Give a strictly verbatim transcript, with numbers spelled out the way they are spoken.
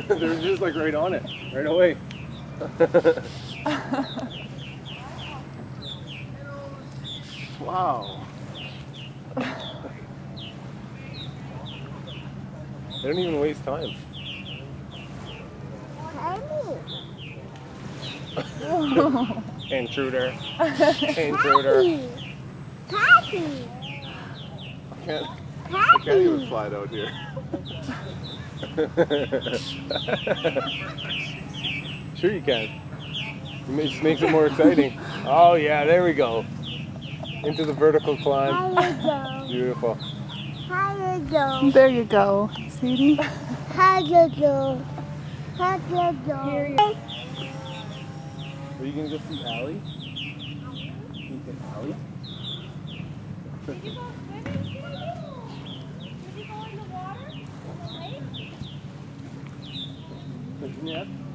They're just like right on it, right away. Wow. They don't even waste time. Intruder. Intruder. Happy. I can't, I can't even slide out here. Sure you can. It just makes it more exciting. Oh yeah, there we go. Into the vertical climb. Beautiful. There you go, sweetie. How you do? How you do? Are you gonna go see Allie? Can you see Allie? Did you go swimming? Did you go in the water? In the lake? Yeah.